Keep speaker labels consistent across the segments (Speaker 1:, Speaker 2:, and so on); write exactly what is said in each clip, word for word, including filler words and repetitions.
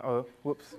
Speaker 1: Oh, whoops.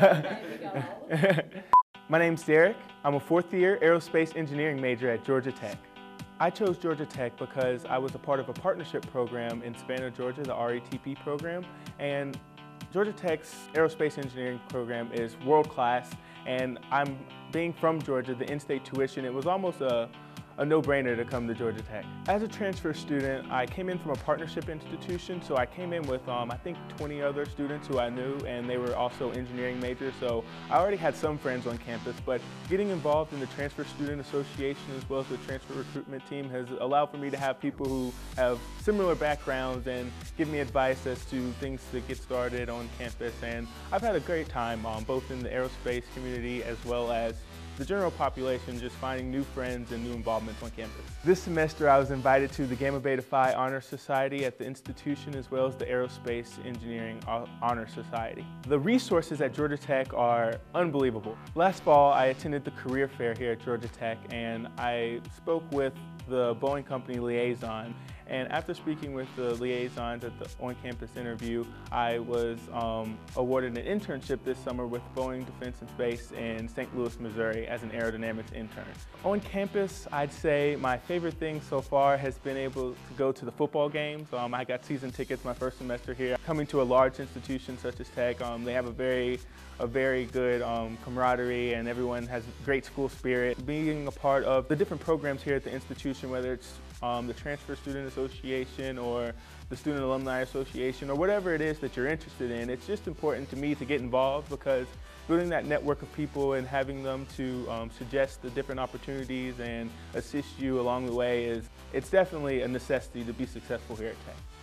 Speaker 1: My name's Derek. I'm a fourth year aerospace engineering major at Georgia Tech. I chose Georgia Tech because I was a part of a partnership program in Savannah, Georgia, the R A T P program, and Georgia Tech's aerospace engineering program is world-class, and I'm being from Georgia, the in-state tuition, it was almost a a no-brainer to come to Georgia Tech. As a transfer student, I came in from a partnership institution, so I came in with um, I think twenty other students who I knew, and they were also engineering majors, so I already had some friends on campus, but getting involved in the Transfer Student Association as well as the transfer recruitment team has allowed for me to have people who have similar backgrounds and give me advice as to things to get started on campus, and I've had a great time um, both in the aerospace community as well as the general population, just finding new friends and new involvements on campus. This semester I was invited to the Gamma Beta Phi Honor Society at the institution as well as the Aerospace Engineering Honor Society. The resources at Georgia Tech are unbelievable. Last fall I attended the career fair here at Georgia Tech and I spoke with the Boeing Company liaison, and after speaking with the liaisons at the on-campus interview, I was um, awarded an internship this summer with Boeing Defense and Space in Saint Louis, Missouri as an aerodynamics intern. On campus, I'd say my favorite thing so far has been able to go to the football games. Um, I got season tickets my first semester here. Coming to a large institution such as Tech, um, they have a very a very good um, camaraderie, and everyone has great school spirit. Being a part of the different programs here at the institution, whether it's um, the Transfer Student Association or the Student Alumni Association or whatever it is that you're interested in, it's just important to me to get involved, because building that network of people and having them to um, suggest the different opportunities and assist you along the way is, it's definitely a necessity to be successful here at Tech.